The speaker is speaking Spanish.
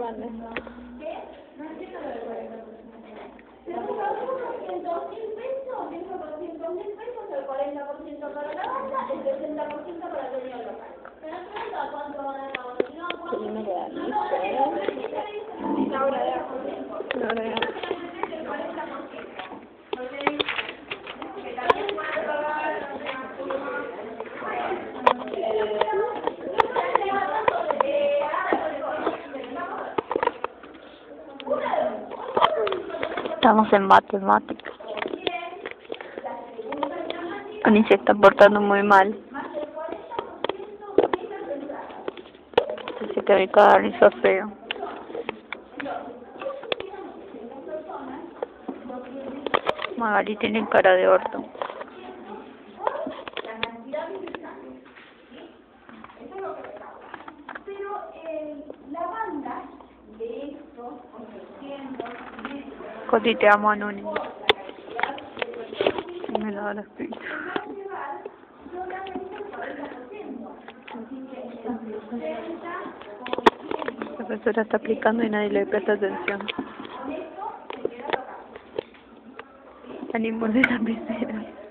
grande. Se puso 200.000 pesos, dijo 200.000 pesos, el 40% para la banda, el 60% para el dueño del local. Pero no pregunta cuánto van a dar, si no, Qué lindo queda. la hora de La hora de Estamos en matemáticas. Ani se está portando muy mal. Se te ve cada risa feo. Magali tiene cara de orto. Pero la banda de estos 800 Così te amo, Nuni. Me lo da la espíritu. La profesora está aplicando y nadie le presta atención. Ánimo de la pecera.